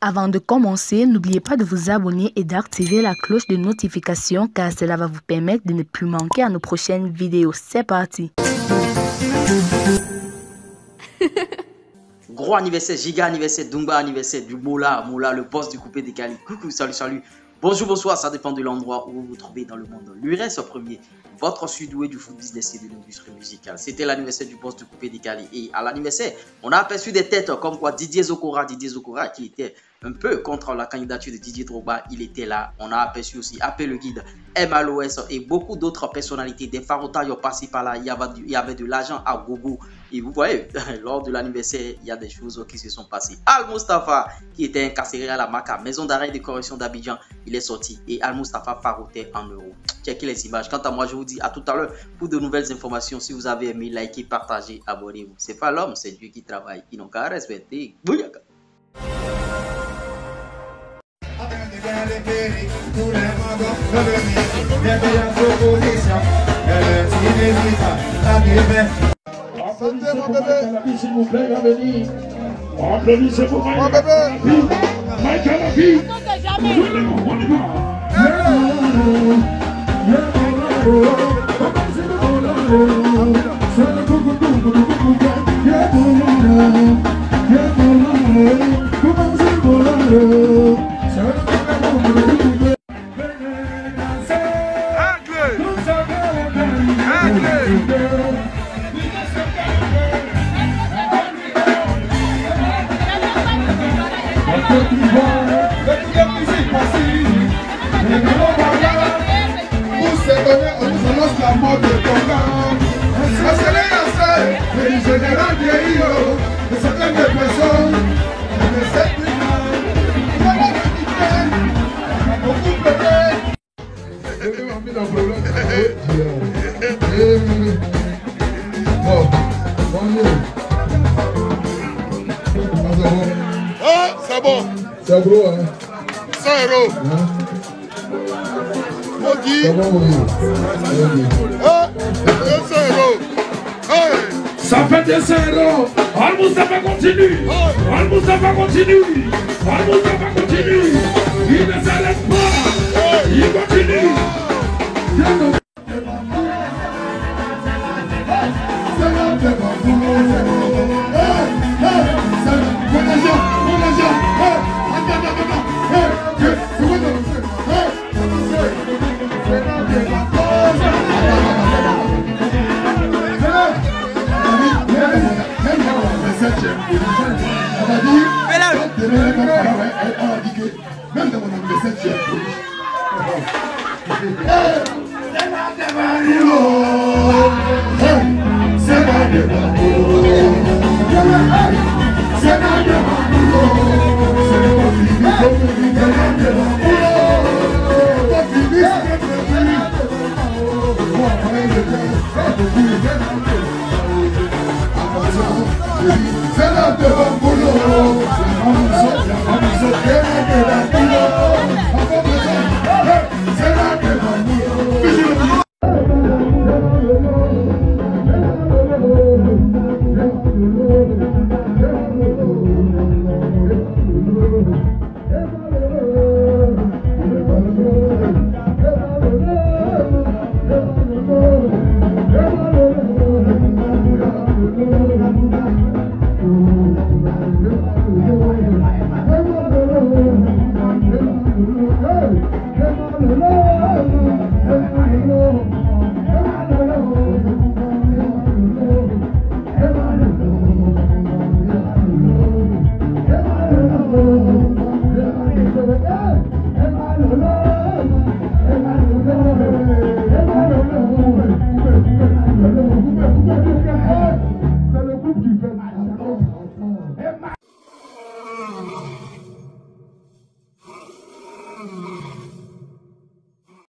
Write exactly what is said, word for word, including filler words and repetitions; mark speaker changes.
Speaker 1: Avant de commencer, n'oubliez pas de vous abonner et d'activer la cloche de notification car cela va vous permettre de ne plus manquer à nos prochaines vidéos. C'est parti.
Speaker 2: Gros anniversaire, giga anniversaire, Dumba anniversaire, du Moula, Moula, le boss du coupé décalé. Coucou, salut, salut. Bonjour, bonsoir, ça dépend de l'endroit où vous vous trouvez dans le monde. L'U R S premier, votre sudoué du foot business et de l'industrie musicale. C'était l'anniversaire du boss du coupé décalé. Et à l'anniversaire, on a aperçu des têtes comme quoi Didier Zokora, Didier Zokora qui était un peu contre la candidature de Didier Drogba, il était là. On a aperçu aussi Appé le guide, M A L O S et beaucoup d'autres personnalités. Des Farotas ont passé par là, il y avait, il y avait de l'argent à gogo. Et vous voyez, lors de l'anniversaire, il y a des choses qui se sont passées. Al Mustafa, qui était incarcéré à la Maca, maison d'arrêt de correction d'Abidjan, il est sorti. Et Al Mustafa farotait en euros. Checkez les images. Quant à moi, je vous dis à tout à l'heure pour de nouvelles informations. Si vous avez aimé, likez, partagez, abonnez-vous. C'est pas l'homme, c'est Dieu qui travaille. Ils n'ont qu'à respecter. Bouyaka.
Speaker 3: Santé, mon bébé. S'il vous plaît, venez. Applaudissez-vous, mon bébé. Michael Lafi. On y la mort de ton gars. C'est les le général Guerrillo, de certaines personnes, de cette il y a beaucoup pleuré. Ah, c'est bon. C'est bon, hein. cent euros. On dit. Ah, cent euros.
Speaker 4: Ça fait des zéros. Al Mustafa continue. Al Mustafa continue. Al Mustafa continue. Il ne s'arrête pas. Il continue.
Speaker 3: Même dans mon anniversaire, tu es poli. C'est pas de ma boulot. C'est pas de ma boulot. C'est pas de ma boulot.